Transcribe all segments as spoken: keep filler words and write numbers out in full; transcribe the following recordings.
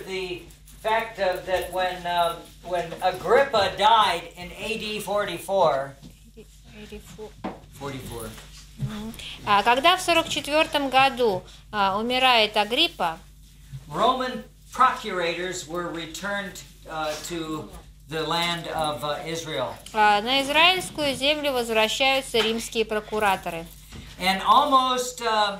of the fact of that when um, when Agrippa died in A D forty-four. forty-four. А когда в сорок четвёртом году а, умирает Агриппа, Roman procurators were returned uh, to the land of uh, Israel. а, на израильскую землю возвращаются римские прокураторы. And almost uh,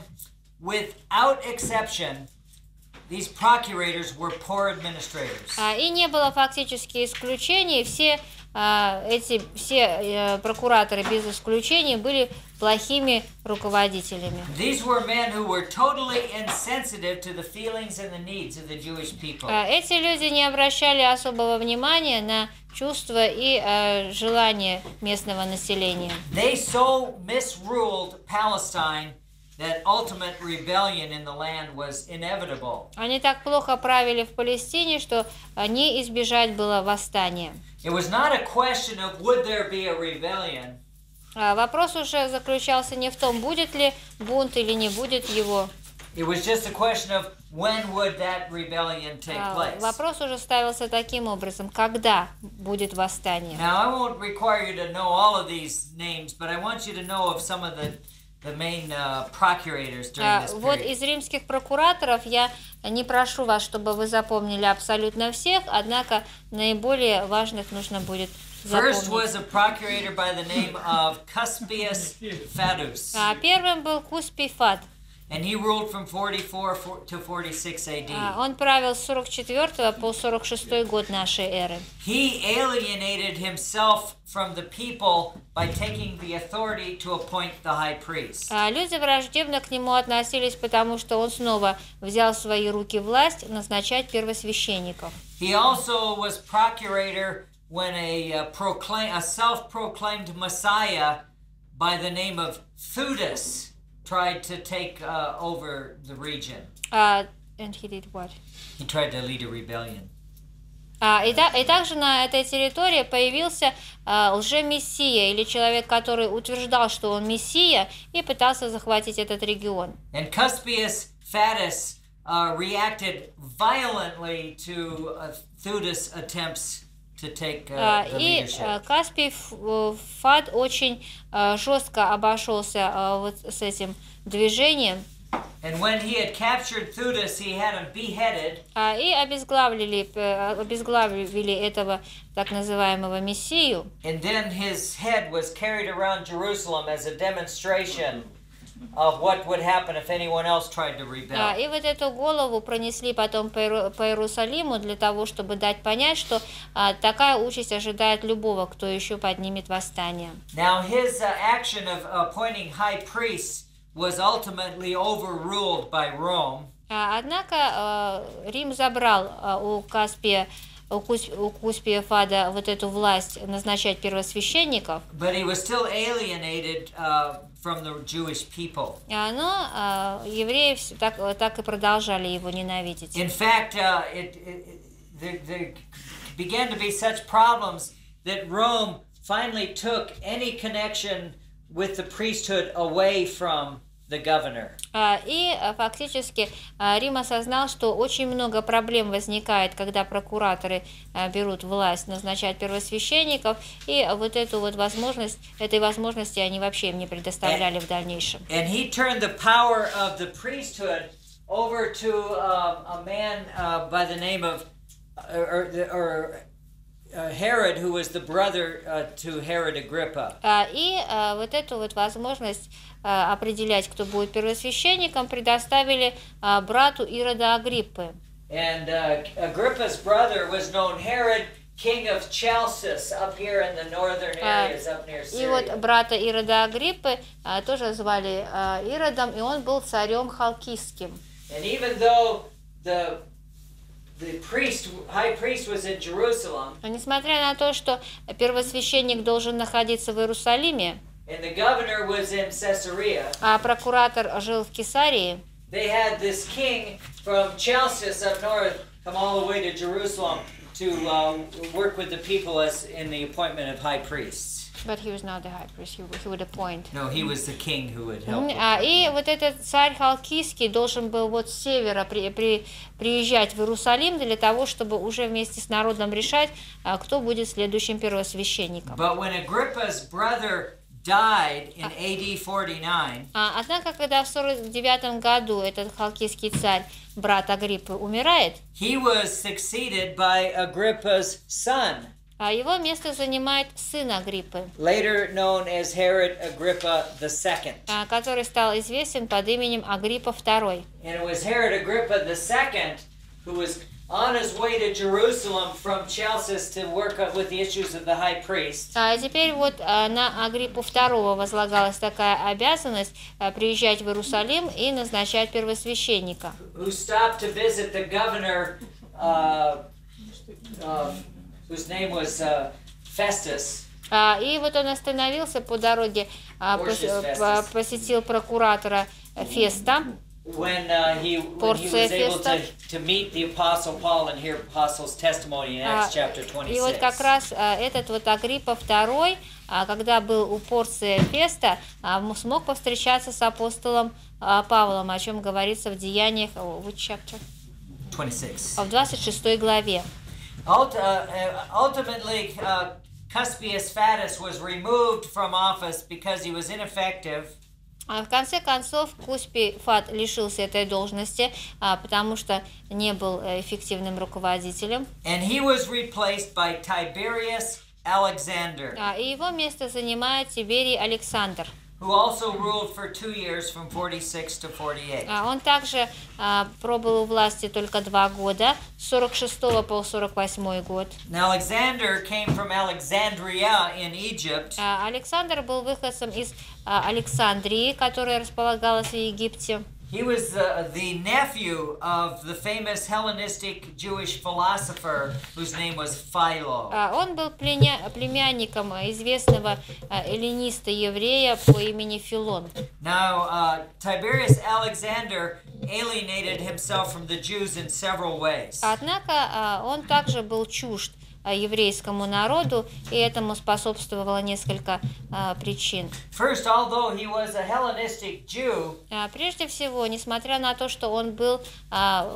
without exception, these procurators were poor administrators. А, и не было фактически исключений. Все а, эти все а, прокураторы без исключений были плохими руководителями. These were men who were totally insensitive to the feelings and the needs of the Jewish people. А, эти люди не обращали особого внимания на чувства и а, желания местного населения. They so misruled Palestine that ultimate rebellion in the land was inevitable. Они так плохо правили в Палестине, что не избежать было восстания. It was not a question of would there be a rebellion. А, вопрос уже заключался не в том, будет ли бунт или не будет его. It was just a question of when would that rebellion take А, place. вопрос уже ставился таким образом, когда будет восстание. Now I won't require you to know all of these names, but I want you to know of some of the the main uh, procurators during А, this вот period. из римских прокураторов я не прошу вас, чтобы вы запомнили абсолютно всех, однако наиболее важных нужно будет First was запомнить. a procurator by the name of Cuspius Fadus, А, первым был Куспий Фад. and he ruled from forty-four to forty-six A D. А, он правил с сорок четвёртого по сорок шестой год нашей эры. He alienated himself from the people by taking the authority to appoint the high priest. А, люди враждебно к нему относились, потому что он снова взял в свои руки власть назначать первосвященников. He also was procurator when a, uh, proclaim, a self-proclaimed Messiah by the name of Theudas tried to take uh, over the region. А, and he did what? He tried to lead a rebellion. А, и, та, и также на этой территории появился а, лжемессия, или человек, который утверждал, что он мессия, и пытался захватить этот регион. And Cuspius Fadus uh, reacted violently to uh, Theudas' attempts to take uh, А, the и leadership. а, Каспий Ф- Фад очень а, жестко обошелся а, вот с этим движением. And when he had captured Theudas, he had him beheaded. А, и обезглавили, э, обезглавили этого так называемого мессию. And then his head was carried around Jerusalem as a demonstration of what would happen if anyone else tried to rebel. А, и вот эту голову пронесли потом по, Иеру- по Иерусалиму для того, чтобы дать понять, что а, такая участь ожидает любого, кто еще поднимет восстание. Now his uh, action of appointing high priests was ultimately overruled by Rome. А, однако а, Рим забрал а, у Каспия, у, Кус, у Куспия Фада вот эту власть назначать первосвященников, But he was still alienated uh, from the Jewish people. а, но а, евреи вс- так, так и продолжали его ненавидеть. In fact, uh, it, it, there, there began to be such problems that Rome finally took any connection with the priesthood away from the governor. А, И а, фактически а, Рим осознал, что очень много проблем возникает, когда прокураторы а, берут власть назначать первосвященников, и вот эту вот возможность, этой возможности они вообще им не предоставляли в дальнейшем. And he turned the power of the priesthood over to um, a man uh, by the name of or, or uh, Herod, who was the brother uh, to Herod Agrippa. А, И а, вот эту вот возможность а, определять, кто будет первосвященником, предоставили а, брату Ирода Агриппы. And uh, Agrippa's brother was known Herod, king of Chalcis, up here in the northern areas, up near И вот Syria. брата Ирода Агриппы а, тоже звали а, Иродом, и он был царем халкистским. And even though the the priest, high priest, was in Jerusalem, Но несмотря на то, что первосвященник должен находиться в Иерусалиме, and the governor was in Caesarea, а прокуратор жил в Кесарии, they had this king from Chalcis up north come all the way to Jerusalem to uh, work with the people as in the appointment of high priests. But he was not the high priest, he would, he would appoint. No, he was the king who would help. Мгм. А, и вот этот царь Халкийский должен был вот с севера при, при, приезжать в Иерусалим для того, чтобы уже вместе с народом решать, а, кто будет следующим первосвященником. But when Agrippa's brother died in A D forty-nine, А, однако, когда в сорок девятом году этот халкийский царь, брат Агриппы, умирает, he was succeeded by Agrippa's son, а его место занимает сын Агриппы, later known as Herod Agrippa the second. а, который стал известен под именем Агриппа второй. And it was Herod Agrippa the second who was on his way to Jerusalem from Chalcis to work up with the issues of the high priest. А теперь вот а, на Агриппу второго возлагалась такая обязанность а, приезжать в Иерусалим и назначать первосвященника. Who stopped to visit the governor, uh, uh, whose name was uh, Festus. А, и вот он остановился по дороге, а, пос- Porcius по- Festus. посетил прокуратора Феста. When uh, he, when he Porcia was able to, Feста. to meet the Apostle Paul and hear Apostle's testimony in А, Acts chapter И вот как twenty-six. раз а, этот вот Агриппа второй, а, когда был у Порция Феста, а, м- смог повстречаться с апостолом а, Павлом, о чем говорится в Деяниях, о, which chapter? twenty-six. в двадцать шестой главе. Ult- uh, uh, ultimately, uh, Cuspius Fatus was removed from office because he was ineffective. А в конце концов Куспий Фат лишился этой должности, а, потому что не был э, эффективным руководителем. And he was replaced by Tiberius Alexander, А, и его место занимает Тиберий Александр. who also ruled for two years from forty-six to forty-eight. А, он также а, пробыл у власти только два года, с сорок шестого по сорок восьмой год. Now, Alexander came from Alexandria in Egypt, А, Александр был выходцем из а, Александрии, которая располагалась в Египте. he was uh, the nephew of the famous Hellenistic Jewish philosopher whose name was Philo. А, он был пленя- племянником известного а, эллиниста-еврея по имени Филон. Now, uh, Tiberius Alexander alienated himself from the Jews in several ways. Однако а, он также был чужд а, еврейскому народу, и этому способствовало несколько а, причин. First, although he was a Hellenistic Jew, А, Прежде всего, несмотря на то, что он был а,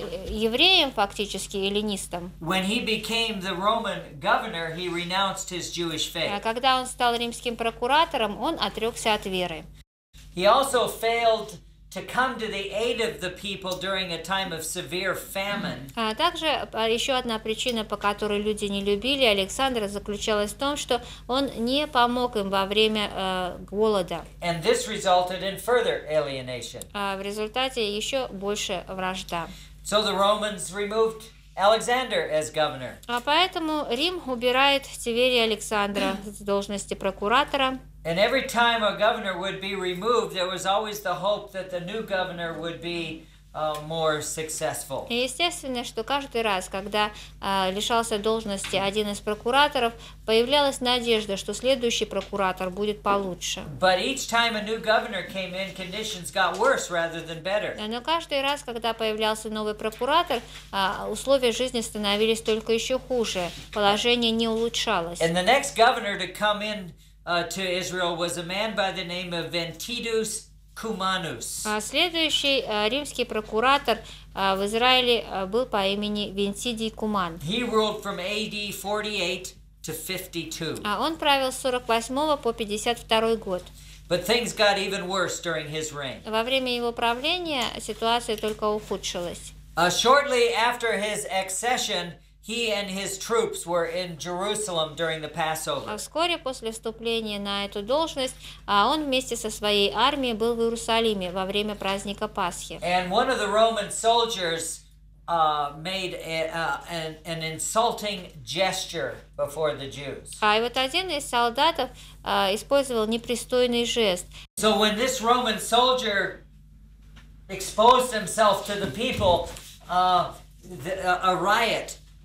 евреем, фактически эллинистом, when he became the Roman governor, he renounced his Jewish а, faith. когда он стал римским прокуратором, он отрекся от веры. He also failed to come to the aid of the people during a time of severe famine. А также а, еще одна причина, по которой люди не любили Александра, заключалась в том, что он не помог им во время э, голода. And this resulted in further alienation. А в результате еще больше вражда. So the Romans removed Alexander as governor. А поэтому Рим убирает Тиверия Александра с должности прокуратора. And every time a governor would be removed, there was always the hope that the new governor would be uh, more successful. И естественно, что каждый раз, когда а, лишался должности один из прокураторов, появлялась надежда, что следующий прокуратор будет получше. But each time a new governor came in, conditions got worse rather than better. Но каждый раз, когда появлялся новый прокуратор, а, условия жизни становились только еще хуже, положение не улучшалось. And the next governor to come in uh, to Israel was a man by the name of Ventitus Cumanus. А следующий а, римский прокуратор а, в Израиле а, был по имени Вентидий Куман. He ruled from A D forty-eight to fifty-two. А он правил с сорок восьмого по пятьдесят второй год. But things got even worse during his reign. Во время его правления ситуация только ухудшилась. Uh, shortly after his accession, he and his troops were in Jerusalem during the Passover. А вскоре после вступления на эту должность а он вместе со своей армией был в Иерусалиме во время праздника Пасхи. And one of the Roman soldiers uh, made a, uh, an, an insulting gesture before the Jews. А и вот один из солдатов а, использовал непристойный жест. So when this Roman soldier exposed himself to the people, uh, the, a riot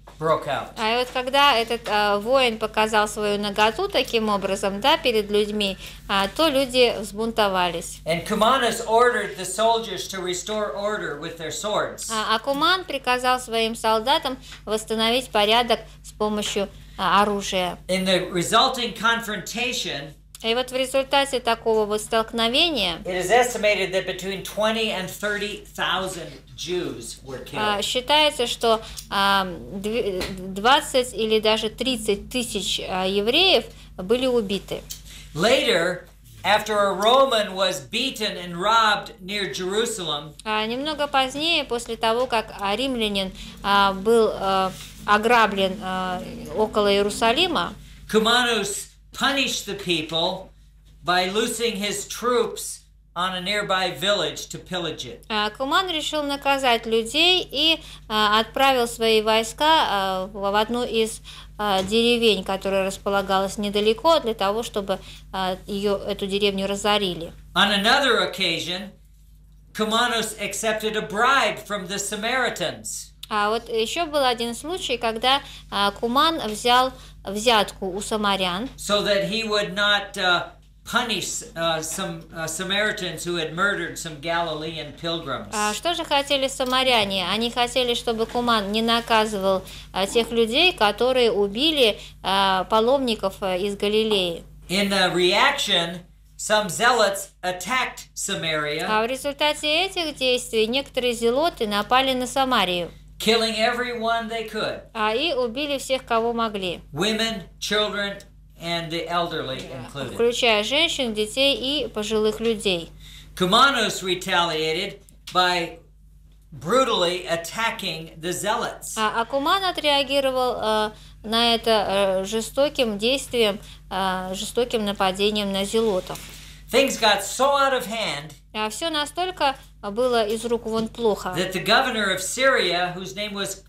broke out. А и вот когда этот а, воин показал свою наготу таким образом, да, перед людьми, а, то люди взбунтовались. And Cumanus ordered the soldiers to restore order with their swords. А, а Куман приказал своим солдатам восстановить порядок с помощью а, оружия. In the resulting confrontation, И вот в результате такого вот столкновения it is estimated that between twenty and thirty thousand Jews were а, killed. считается, что а, дв- двадцать или даже тридцать тысяч а, евреев были убиты. Later, after a Roman was beaten and robbed near Jerusalem, А немного позднее, после того, как а, римлянин а, был а, ограблен а, около Иерусалима, Cumanus punished the people by loosing his troops on a nearby village to pillage it. а, Куман решил наказать людей и а, отправил свои войска а, в одну из а, деревень, которая располагалась недалеко, для того, чтобы а, ее, эту деревню разорили. On another occasion, Cumanus accepted a bribe from the Samaritans. А вот еще был один случай, когда а, Куман взял взятку у самарян, So that he would not uh, punish uh, some uh, Samaritans who had murdered some Galilean pilgrims. А что же хотели самаряне? Они хотели, чтобы Куман не наказывал а, тех людей, которые убили а, паломников а, из Галилеи. In a reaction, some zealots attacked Samaria, А в результате этих действий некоторые зелоты напали на Самарию killing everyone they could. а, и убили всех, кого могли, Women, children, and the elderly included. включая женщин, детей и пожилых людей. Cumanus retaliated by brutally attacking the zealots. А, а Куман отреагировал а, на это а, жестоким действием, а, жестоким нападением на зелотов. Things got so out of hand А все настолько было из рук вон плохо, that the governor of Syria, whose name was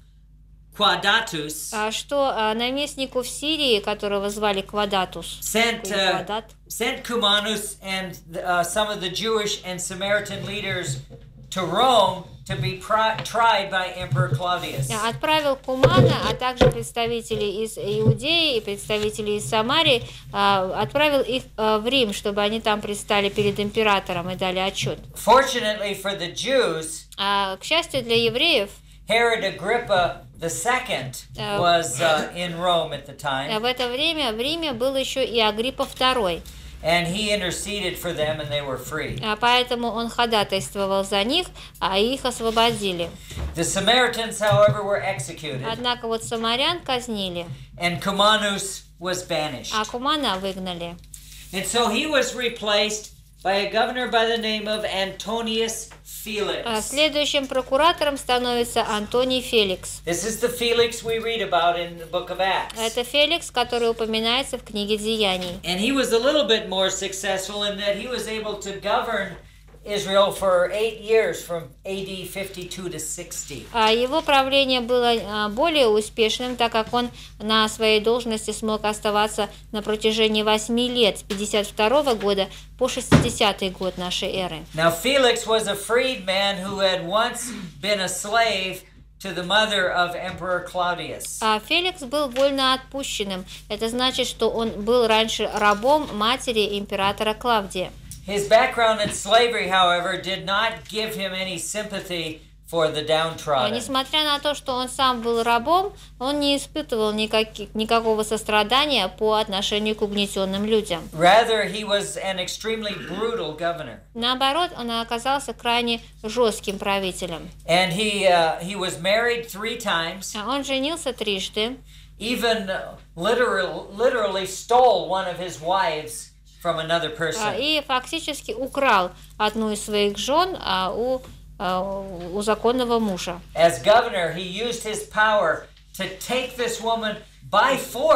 Quadatus, а, что а, наместнику в Сирии, которого звали Квадатус, sent или uh, Квадат, sent Cumanus and uh, some of the Jewish and Samaritan leaders to Rome to be pri- tried by Emperor Claudius. а, отправил Кумана, а также представителей из Иудеи и представителей из Самарии, а, отправил их а, в Рим, чтобы они там предстали перед императором и дали отчет. Fortunately for the Jews, А, к счастью для евреев, Herod Agrippa the Second Uh, was uh, in Rome at the а time, в это время в Риме был еще и Агриппа второй, and he interceded for them, and they were free. а, поэтому он ходатайствовал за них, а их освободили. The Samaritans, however, were executed, Однако вот самарян казнили, and Cumanus was banished. а Кумана выгнали. And so he was replaced by a governor by the name of Antonius А Felix. следующим прокуратором становится Антоний Феликс. This is the Felix we read about in the book of Acts. Это Феликс, который упоминается в книге Деяний. And he was a little bit more successful in that he was able to govern Israel for eight years from A D fifty-two to sixty. А его правление было а, более успешным, так как он на своей должности смог оставаться на протяжении восьми лет, с пятьдесят второго года по шестидесятый год нашей эры. Now Felix was a freedman who had once been a slave to the mother of Emperor Claudius. А Феликс был вольноотпущенным. Это значит, что он был раньше рабом матери императора Клавдия. His background in slavery, however, did not give him any sympathy for the А downtrodden. несмотря на то, что он сам был рабом, он не испытывал никаких, никакого сострадания по отношению к угнетенным людям. Rather, he was an extremely brutal governor. Наоборот, он оказался крайне жестким правителем. And he uh, he was married three times, А Он женился трижды, even uh, literal, literally stole one of his wives from another а, person. и фактически украл одну из своих жен а, у, а, у законного мужа. As governor, he used his power to take this woman by force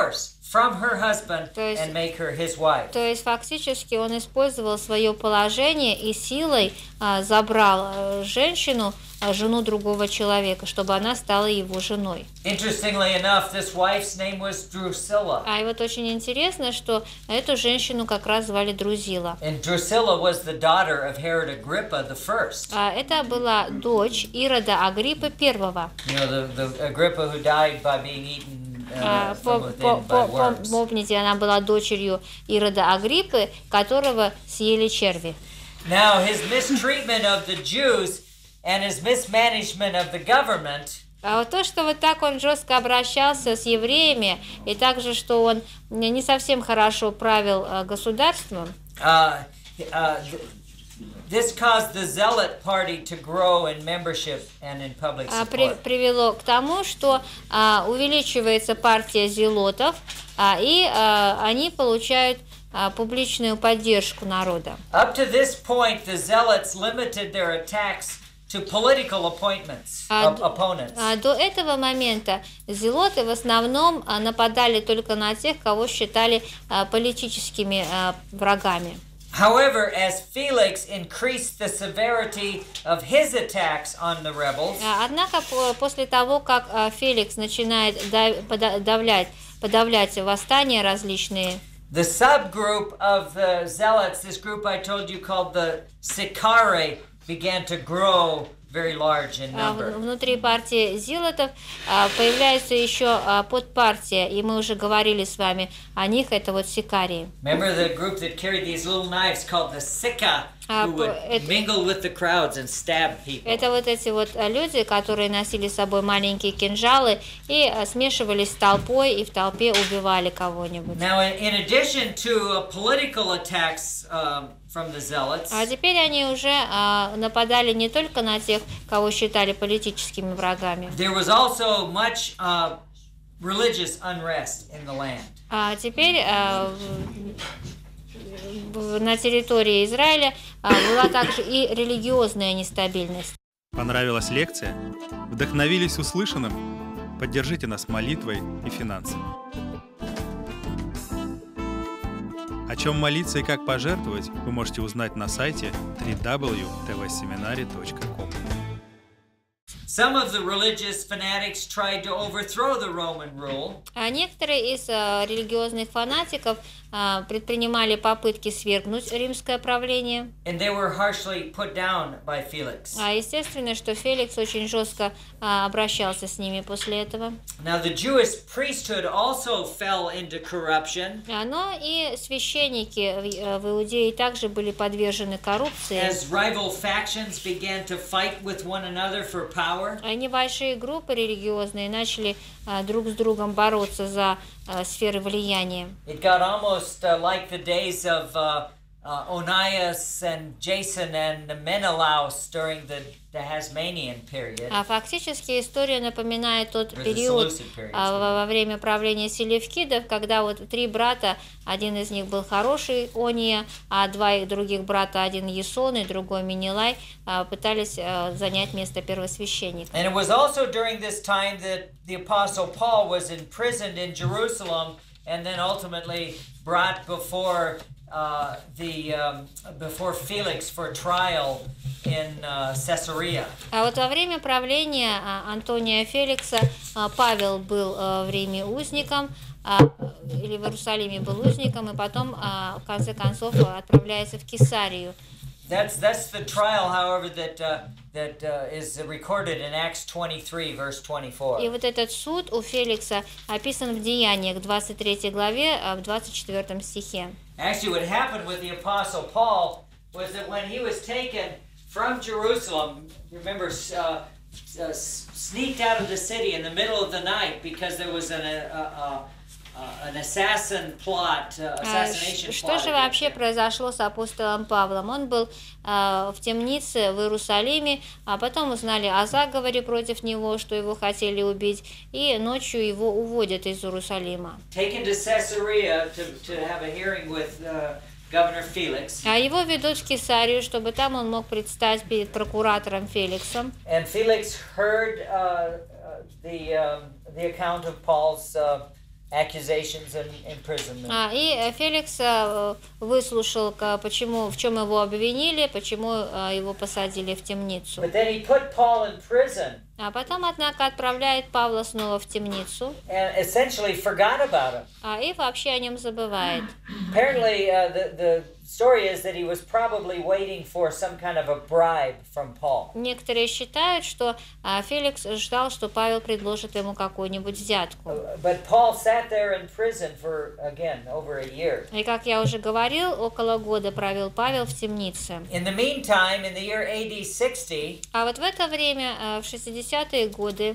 from her husband То есть- and make her his wife. То есть фактически он использовал свое положение и силой а, забрал а, женщину, а, жену другого человека, чтобы она стала его женой. Interestingly enough, this wife's name was Drusilla. А и вот очень интересно, что эту женщину как раз звали Друзила. And Drusilla was the daughter of Herod Agrippa the first. А это была дочь Ирода Агриппы первого. You know, the, the Agrippa who died by being eaten А, uh, по- from по- within by по- по- worms. Помните, она была дочерью Ирода Агриппы, которого съели черви. Now, his mistreatment of the Jews and his mismanagement of the government А вот то, что вот так он жестко обращался с евреями, и также, что он не совсем хорошо правил а, государством, uh, uh, th- this caused the Zealot party to grow in membership and in public а, при- support. привело к тому, что а, увеличивается партия зелотов, а, и а, они получают а, публичную поддержку народа. Up to this point, the Zealots limited their attacks to political appointments, А, op- opponents. А, до этого момента зелоты в основном а, нападали только на тех, кого считали а, политическими а, врагами. However, as Felix increased the severity of his attacks on the rebels, А, Однако по- после того, как а, Феликс начинает дав- пода- давлять, подавлять восстания различные, the subgroup of the Zealots, this group I told you called the Sicarii, began to grow very large in а, в- number. внутри партии зелотов а, появляется еще а, подпартия, и мы уже говорили с вами о них, это вот сикарии. Remember the group that carried these little knives called the Sika, А, who по- would это- mingle with the crowds and stab people. Это вот эти вот а, люди, которые носили с собой маленькие кинжалы и а, смешивались с толпой, и в толпе убивали кого-нибудь. Now, in, in addition to uh, political attacks um, from the Zealots, А теперь они уже а, нападали не только на тех, кого считали политическими врагами. there was also much uh, religious unrest in the land. А теперь а, в- в- на территории Израиля а, была также и религиозная нестабильность. Понравилась лекция? Вдохновились услышанным? Поддержите нас молитвой и финансами. О чем молиться и как пожертвовать, вы можете узнать на сайте дабл ю дабл ю дабл ю точка тэ вэ семинари точка ком. Some of the religious fanatics tried to overthrow the Roman rule, А некоторые из а, религиозных фанатиков а, предпринимали попытки свергнуть римское правление. and they were harshly put down by Felix. А естественно, что Феликс очень жестко а, обращался с ними после этого. Now, the Jewish priesthood also fell into corruption А, Но и священники в э, в Иудее также были подвержены коррупции. as rival factions began to fight with one another for power. А Небольшие группы религиозные начали а, друг с другом бороться за а, сферы влияния. It got almost uh, like the days of uh, uh, Onias and Jason and Menelaus during the, the Hasmonean period. А фактически история напоминает тот Or the период Seleucid period, а, во во время правления селевкидов, когда вот три брата, один из них был хороший Ония, а два их других брата, один Ясон и другой Менелай, а, пытались а, занять место первосвященника. And it was also during this time that the Apostle Paul was imprisoned in Jerusalem and then ultimately brought before uh, the um, before Felix for trial in uh, Caesarea. А вот во время правления а, Антония Феликса а, Павел был а, в Риме узником, а, или в Иерусалиме был узником, и потом, а, в конце концов, а, отправляется в Кесарию. That's that's the trial, however, that uh, that uh, is recorded in Acts twenty-three, verse twenty-four. И вот этот суд у Феликса описан в Деяниях, двадцать третьей главе, а, в двадцать четвёртом стихе. Actually, what happened with the Apostle Paul was that when he was taken from Jerusalem, remember, uh, uh, sneaked out of the city in the middle of the night because there was an uh, uh, uh, an assassin plot, uh, А, assassination ш- Что plot. же against вообще him. произошло с апостолом Павлом? Он был а, в темнице в Иерусалиме, а потом узнали о заговоре против него, что его хотели убить, и ночью его уводят из Иерусалима. Taken to Caesarea to, to have a hearing with uh, Governor Felix. А его ведут в Кесарию, чтобы там он мог предстать перед прокуратором Феликсом. And Felix heard uh, uh, the um, the account of Paul's uh, accusations and imprisonment. А, и Феликс а, выслушал, ка- почему, в чем его обвинили, почему а, его посадили в темницу. But then he put Paul in prison А потом, однако, отправляет Павла снова в темницу and essentially forgot about him. а, и вообще о нем забывает. Apparently, uh, the, the story is that he was probably waiting for some kind of a bribe from Paul. Некоторые считают, что а, Феликс ждал, что Павел предложит ему какую-нибудь взятку. Uh, But Paul sat there in prison for, again, over a year. И, как я уже говорил, около года провел Павел в темнице. In the meantime, in the year A D sixty, А вот в это время, а, в шестидесятые годы,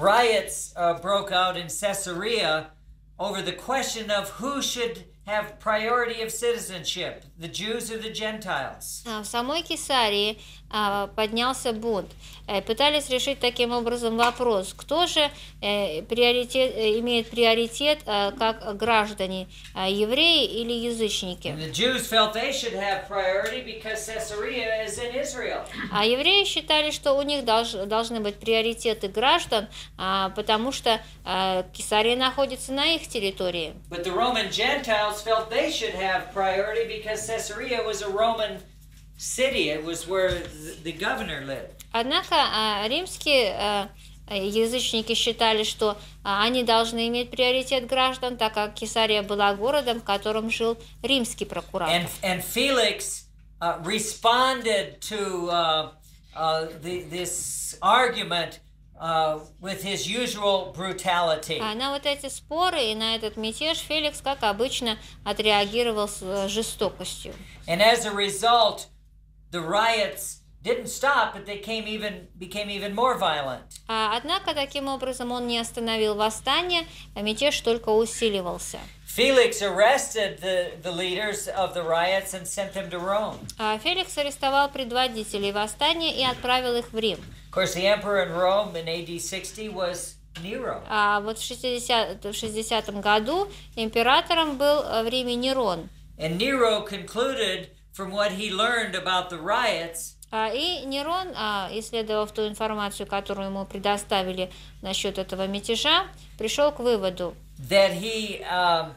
riots uh, broke out in Caesarea over the question of who should have priority of citizenship, the Jews or the Gentiles. а, в самой Кесарии а, поднялся бунт. Э, Пытались решить таким образом вопрос, кто же э, приоритет, э, имеет приоритет э, как граждане, э, евреи или язычники. And the Jews felt they should have priority because Caesarea is in Israel. А евреи считали, что у них долж- должны быть приоритеты граждан, а, потому что а, Кесария находится на их территории. But the Roman Gentiles felt they should have priority because Caesarea was a Roman city. It was where the, the governor lived. Однако а, римские а, язычники считали, что а, они должны иметь приоритет граждан, так как Кесария была городом, в котором жил римский прокуратор. And, and Felix uh, responded to uh, uh, the, this argument uh, with his usual brutality. А на вот эти споры и на этот мятеж Феликс, как обычно, отреагировал с э, жестокостью. And as a result, the riots didn't stop, but they came even, became even more violent. А, однако, таким образом, он не остановил восстание, а мятеж только усиливался. Felix arrested the, the leaders of the riots and sent them to Rome. А Феликс арестовал предводителей восстания и отправил их в Рим. Of course, the emperor in Rome in A D sixty was Nero. А вот в шестидесятом, в шестидесятом году императором был в Риме Нерон. And Nero concluded from what he learned about the riots А, и Нерон, а, исследовав ту информацию, которую ему предоставили насчет этого мятежа, пришел к выводу, that he um,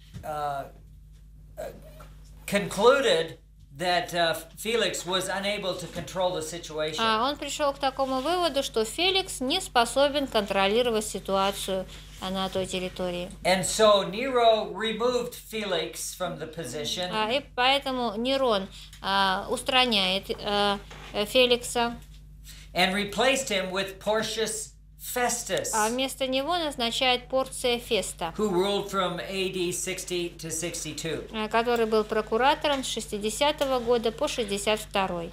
uh, concluded that uh, Felix was unable to control the situation. а, он пришел к такому выводу, что Феликс не способен контролировать ситуацию а, на той территории. And so Nero removed Felix from the position. А, и поэтому Нерон а, устраняет а, Феликса, And replaced him with Porcius Festus, а вместо него назначает Порция Феста, who ruled from A D sixty to sixty-two. а, который был прокуратором с шестидесятого года по шестьдесят второй.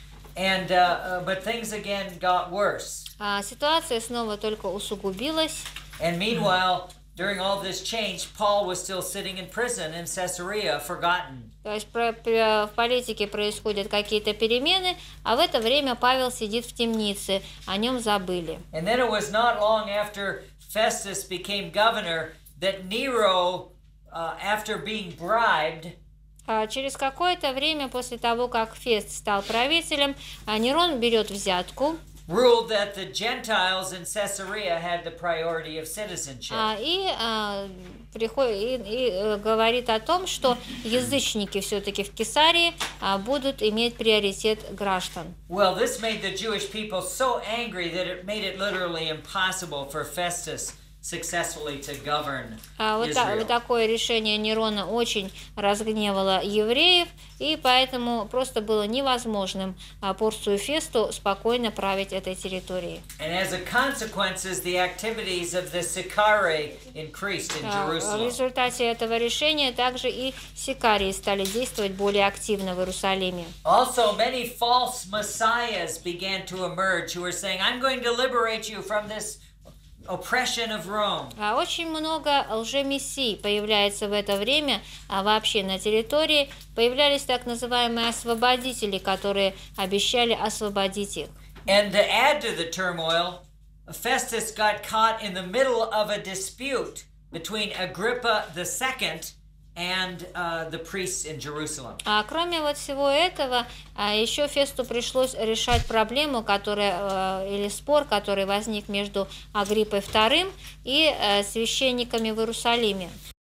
And uh, uh, but things again got worse. А, ситуация снова только усугубилась. And meanwhile, during all this change, Paul was still sitting in prison in Caesarea, forgotten. То есть про- про- в политике происходят какие-то перемены, а в это время Павел сидит в темнице, о нем забыли. And then it was not long after Festus became governor that Nero, uh, after being bribed, А через какое-то время после того, как Фест стал правителем, а Нерон берет взятку ruled that the Gentiles in Caesarea had the priority of citizenship. а, и, а, приход- и, и, э, говорит о том, что язычники все-таки в Кесарии а, будут иметь приоритет граждан. Well, this made the Jewish people so angry that it made it literally impossible for Festus successfully to govern А вот, та- Israel. вот такое решение Нерона очень разгневало евреев, и поэтому просто было невозможным а, Порцию Фесту спокойно править этой территорией. And as a consequence, the activities of the Sicarii increased in А, В Jerusalem. результате этого решения также и сикарии стали действовать более активно в Иерусалиме. Also, many false messiahs began to emerge who were saying, I'm going to liberate you from this oppression of Rome. А очень много лжемессий появляется в это время, а вообще на территории появлялись так называемые освободители, которые обещали освободить их. And to add to the turmoil, Festus got caught in the middle of a dispute between Agrippa the Second and uh, the priests in Jerusalem. А кроме вот всего этого, а, еще Фесту пришлось решать проблему, которая, э, или спор, который возник между Агриппой вторым и э, священниками в Иерусалиме.